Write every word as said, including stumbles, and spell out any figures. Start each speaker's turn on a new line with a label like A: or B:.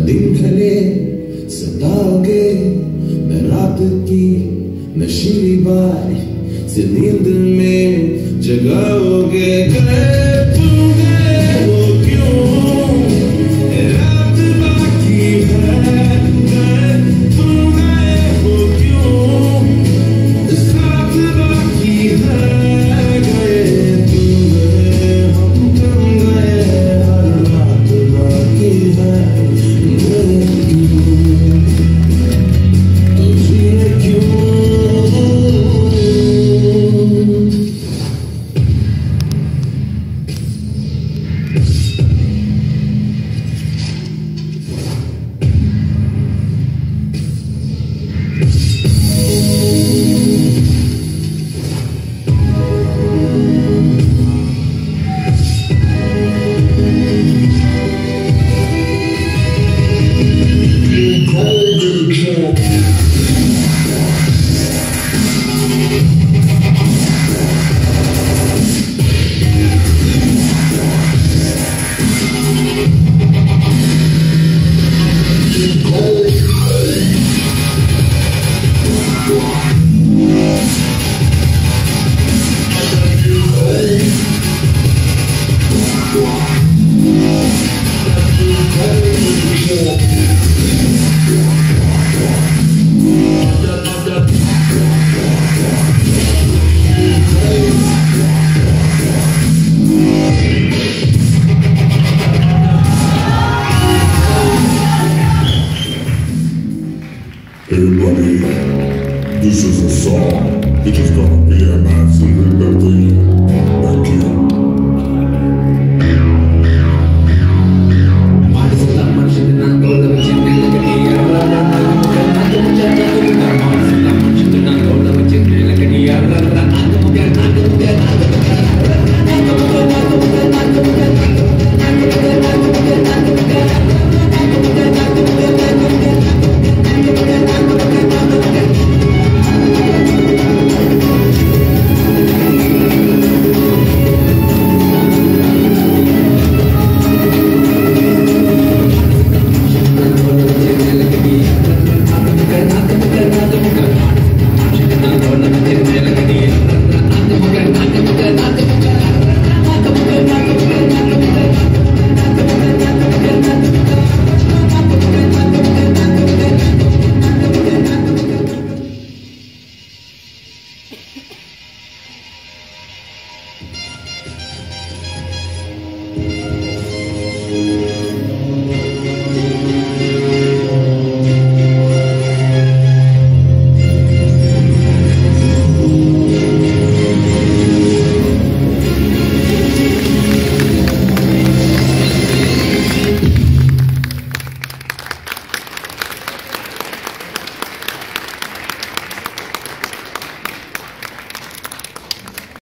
A: दिन ढले सताओगे, मैं रात की नशीली बात से नींद में जगाओगे। गए तुम गए वो क्यों, रात बाकी है। गए तुम गए वो क्यों, साथ बाकी है। गए तुम गए हम कम गए, हर रात बाकी है। गए क्यों तो जिए क्यों।
B: Everybody, this is a song. It is gonna be a nice evening. Thank you.